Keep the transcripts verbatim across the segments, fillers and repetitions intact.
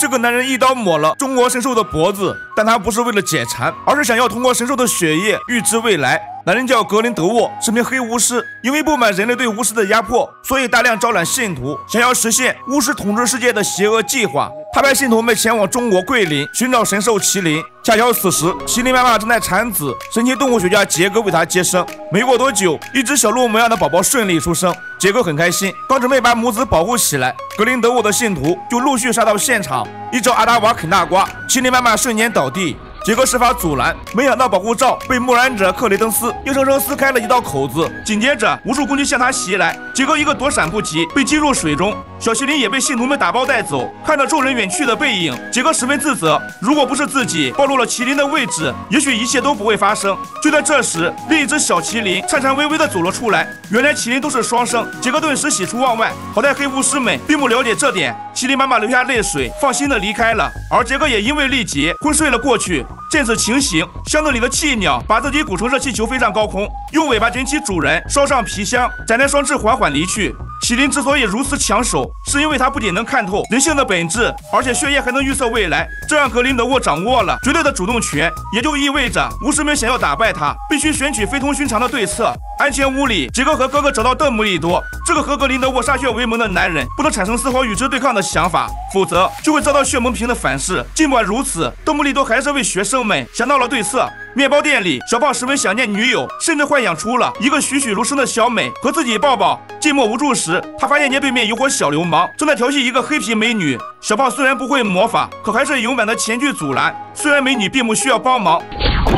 这个男人一刀抹了中国神兽的脖子，但他不是为了解馋，而是想要通过神兽的血液预知未来。男人叫格林德沃，是名黑巫师，因为不满人类对巫师的压迫，所以大量招揽信徒，想要实现巫师统治世界的邪恶计划。他派信徒们前往中国桂林寻找神兽麒麟，恰巧此时麒麟妈妈正在产子，神奇动物学家杰哥为他接生。没过多久，一只小鹿模样的宝宝顺利出生，杰哥很开心，刚准备把母子保护起来，格林德沃的信徒就陆续杀到现场，一招阿达瓦啃大瓜，麒麟妈妈瞬间倒地。杰哥设法阻拦，没想到保护罩被木染者克雷登斯硬生生撕开了一道口子，紧接着无数攻击向他袭来，杰哥一个躲闪不及，被击入水中。小麒麟也被信徒们打包带走。看着众人远去的背影，杰哥十分自责，如果不是自己暴露了麒麟的位置，也许一切都不会发生。就在这时，另一只小麒麟颤颤巍巍地走了出来，原来麒麟都是双生，杰哥顿时喜出望外。好在黑巫师们并不了解这点，麒麟妈妈流下泪水，放心地离开了，而杰哥也因为力竭昏睡了过去。见此情形，箱子里的气鸟把自己鼓成热气球飞上高空，用尾巴卷起主人，烧上皮箱，展开双翅缓缓离去。麒麟之所以如此抢手，是因为它不仅能看透人性的本质，而且血液还能预测未来，这让格林德沃掌握了绝对的主动权，也就意味着巫师们想要打败他，必须选取非同寻常的对策。安全屋里，杰哥和哥哥找到邓布利多，这个和格林德沃歃血为盟的男人不能产生丝毫与之对抗的想法，否则就会遭到血盟瓶的反噬。尽管如此，邓布利多还是为学生们想到了对策。面包店里，小胖十分想念女友，甚至幻想出了一个栩栩如生的小美和自己抱抱。寂寞无助时，他发现街对面有伙小流氓正在调戏一个黑皮美女。小胖虽然不会魔法，可还是勇敢的前去阻拦。虽然美女并不需要帮忙。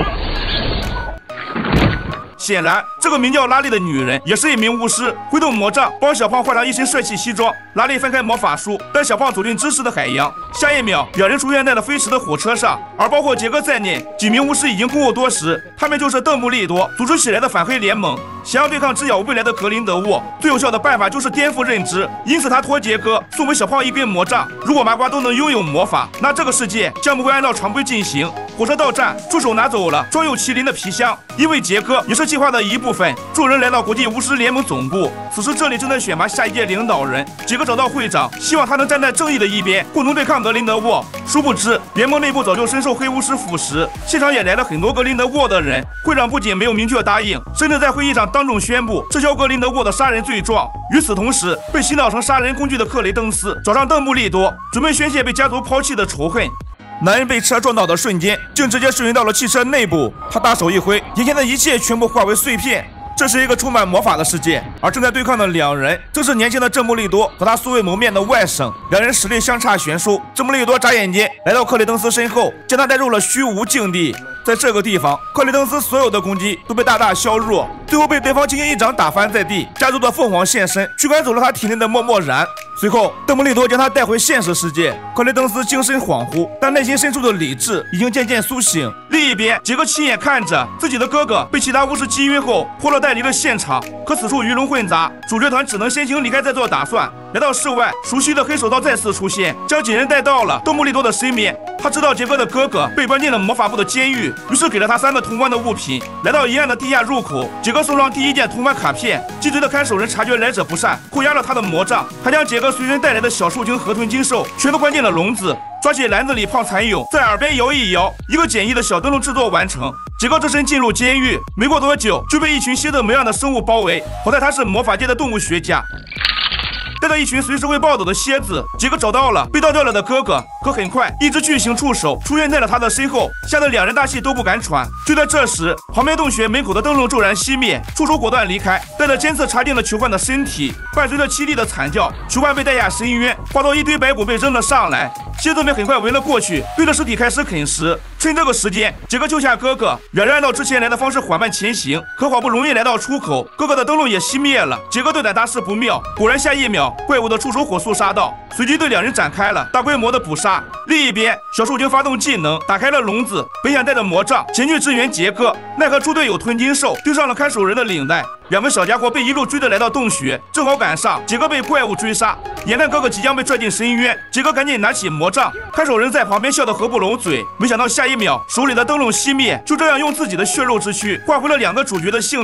显然，这个名叫拉力的女人也是一名巫师，挥动魔杖帮小胖换上一身帅气西装。拉力翻开魔法书，带小胖走进知识的海洋。下一秒，两人出现在了飞驰的火车上，而包括杰哥在内，几名巫师已经空后多时。他们就是邓布利多组织起来的反黑联盟。想要对抗知晓未来的格林德沃，最有效的办法就是颠覆认知。因此，他托杰哥送给小胖一根魔杖。如果麻瓜都能拥有魔法，那这个世界将不会按照常规进行。火车到站，助手拿走了装有麒麟的皮箱，因为杰哥也是计划的一部分。众人来到国际巫师联盟总部，此时这里正在选拔下一届领导人。杰哥找到会长，希望他能站在正义的一边，共同对抗格林德沃。殊不知，联盟内部早就深受黑巫师腐蚀，现场也来了很多格林德沃的人。会长不仅没有明确答应，甚至在会议上当众宣布撤销格林德沃的杀人罪状。与此同时，被洗脑成杀人工具的克雷登斯找上邓布利多，准备宣泄被家族抛弃的仇恨。男人被车撞倒的瞬间，竟直接瞬移到了汽车内部。他大手一挥，眼前的一切全部化为碎片。这是一个充满魔法的世界，而正在对抗的两人正是年轻的邓布利多和他素未谋面的外甥，两人实力相差悬殊。邓布利多眨眼间来到克雷登斯身后，将他带入了虚无境地。在这个地方，克雷登斯所有的攻击都被大大削弱，最后被对方轻轻一掌打翻在地。家族的凤凰现身，驱赶走了他体内的默默然。随后，邓布利多将他带回现实世界。克雷登斯精神恍惚，但内心深处的理智已经渐渐苏醒。另一边，杰哥亲眼看着自己的哥哥被其他巫师击晕后，破落带离了现场。可此处鱼龙混杂，主角团只能先行离开再做打算。来到室外，熟悉的黑手套再次出现，将几人带到了邓布利多的身边。他知道杰哥的哥哥被关进了魔法部的监狱，于是给了他三个通关的物品。来到阴暗的地下入口，杰哥送上第一件通关卡片。鸡贼的看守人察觉来者不善，扣押了他的魔杖，还将杰哥随身带来的小兽精河豚精兽全都关进了笼子。抓起篮子里胖蚕蛹，在耳边摇一摇，一个简易的小灯笼制作完成。杰哥只身进入监狱，没过多久就被一群蝎子模样的生物包围。好在他是魔法界的动物学家。带着一群随时会暴走的蝎子，杰哥找到了被倒掉了的哥哥，可很快一只巨型触手出现在了他的身后，吓得两人大气都不敢喘。就在这时，旁边洞穴门口的灯笼骤然熄灭，触手果断离开，带着尖刺插进了囚犯的身体，伴随着凄厉的惨叫，囚犯被带下深渊，化作一堆白骨被扔了上来。蝎子们很快围了过去，对着尸体开始啃食。趁这个时间，杰哥救下哥哥，两人按照之前来的方式缓慢前行。可好不容易来到出口，哥哥的灯笼也熄灭了。杰哥对胆大事不妙，果然下一秒，怪物的触手火速杀到，随即对两人展开了大规模的捕杀。另一边，小兽精发动技能，打开了笼子，本想带着魔杖前去支援杰哥，奈何猪队友吞金兽丢上了看守人的领带。两个小家伙被一路追着来到洞穴，正好赶上杰哥被怪物追杀。眼看哥哥即将被拽进深渊，杰哥赶紧拿起魔杖，看守人在旁边笑得合不拢嘴。没想到下一秒，手里的灯笼熄灭，就这样用自己的血肉之躯换回了两个主角的性命。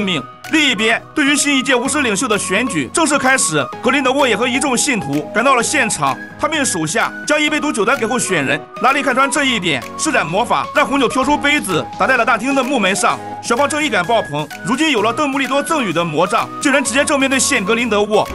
另一边，对于新一届巫师领袖的选举正式开始，格林德沃也和一众信徒赶到了现场。他命手下将一杯毒酒端给候选人。拉力看穿这一点，施展魔法，让红酒飘出杯子，打在了大厅的木门上。小胖正义感爆棚，如今有了邓布利多赠予的魔杖，竟然直接正面对现格林德沃。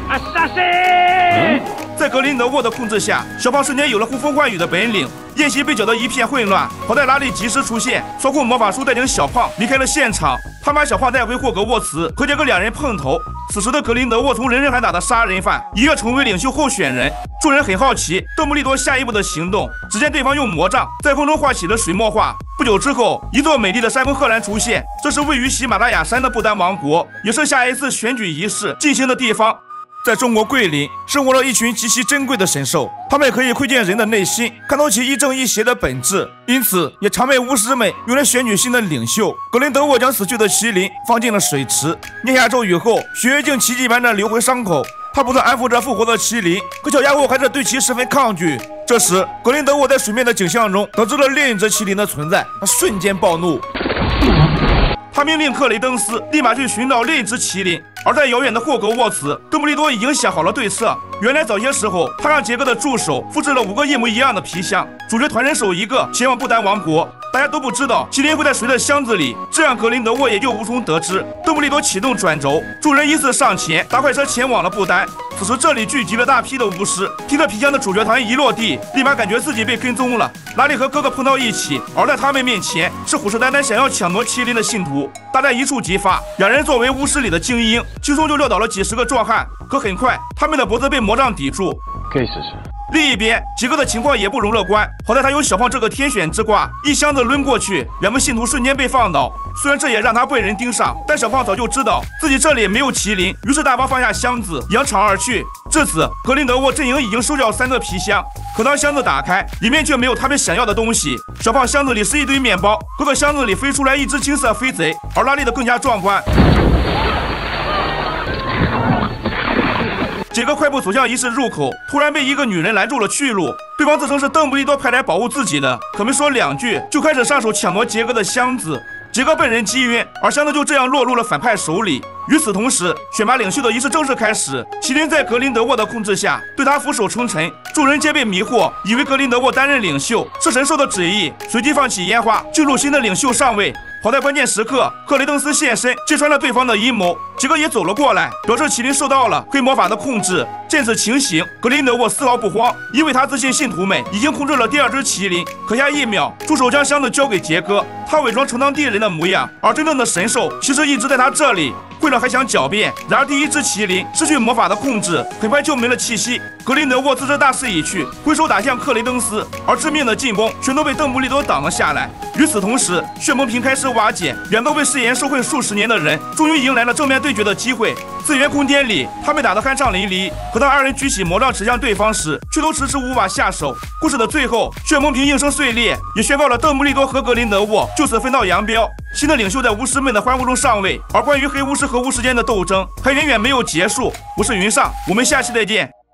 在格林德沃的控制下，小胖瞬间有了呼风唤雨的本领。宴席被搅得一片混乱，好在拉力及时出现，操控魔法书带领小胖离开了现场。他把小胖带回霍格沃茨，和杰克两人碰头。此时的格林德沃从人人喊打的杀人犯一跃成为领袖候选人。众人很好奇邓布利多下一步的行动，只见对方用魔杖在空中画起了水墨画。不久之后，一座美丽的山峰赫然出现，这是位于喜马拉雅山的不丹王国，也是下一次选举仪式进行的地方。在中国桂林生活了一群极其珍贵的神兽，他们可以窥见人的内心，看透其一正一邪的本质，因此也常被巫师们用来选举新的领袖。格林德沃将死去的麒麟放进了水池，念下咒语后，血液竟奇迹般的流回伤口。他不断安抚着复活的麒麟，可小家伙还是对其十分抗拒。这时，格林德沃在水面的景象中得知了另一只麒麟的存在，他瞬间暴怒。他命令克雷登斯立马去寻找另一只麒麟，而在遥远的霍格沃茨，邓布利多已经想好了对策。原来早些时候，他让杰克的助手复制了五个一模一样的皮箱，主角团人手一个，前往不丹王国。大家都不知道麒麟会在谁的箱子里，这样格林德沃也就无从得知。邓布利多启动转轴，众人依次上前，搭快车前往了不丹。此时这里聚集了大批的巫师，听着皮箱的主角团一落地，立马感觉自己被跟踪了。拉力和哥哥碰到一起，而在他们面前是虎视眈眈想要抢夺麒麟的信徒，大战一触即发。两人作为巫师里的精英，轻松就撂倒了几十个壮汉。可很快，他们的脖子被魔杖抵住。 可以试试。 另一边，杰克的情况也不容乐观。好在他有小胖这个天选之卦，一箱子抡过去，两名信徒瞬间被放倒。虽然这也让他被人盯上，但小胖早就知道自己这里没有麒麟，于是大方放下箱子，扬长而去。至此，格林德沃阵营已经收掉三个皮箱。可当箱子打开，里面却没有他们想要的东西。小胖箱子里是一堆面包，哥哥箱子里飞出来一只青色飞贼，而拉力的更加壮观。杰克快步走向仪式入口，突然被一个女人拦住了去路。对方自称是邓布利多派来保护自己的，可没说两句就开始上手抢夺杰克的箱子。杰克被人击晕，而箱子就这样落入了反派手里。与此同时，选拔领袖的仪式正式开始。麒麟在格林德沃的控制下，对他俯首称臣。众人皆被迷惑，以为格林德沃担任领袖是神兽的旨意，随即放起烟花，庆祝新的领袖上位。好在关键时刻，克雷登斯现身，揭穿了对方的阴谋。杰克也走了过来，表示麒麟受到了黑魔法的控制。见此情形，格林德沃丝毫不慌，因为他自信信徒们已经控制了第二只麒麟。可下一秒，助手将箱子交给杰克，他伪装承当地人的模样，而真正的神兽其实一直在他这里。混乱还想狡辩，然而第一只麒麟失去魔法的控制，很快就没了气息。格林德沃自知大势已去，挥手打向克雷登斯，而致命的进攻全都被邓布利多挡了下来。与此同时，旋风瓶开始瓦解，两个被誓言受贿数十年的人终于迎来了正面对决的机会。次元空间里，他们打得酣畅淋漓，可当二人举起魔杖指向对方时，却都迟迟无法下手。故事的最后，旋风瓶应声碎裂，也宣告了邓布利多和格林德沃就此分道扬镳。新的领袖在巫师们的欢呼中上位，而关于黑巫师和巫师间的斗争还远远没有结束。我是云上，我们下期再见。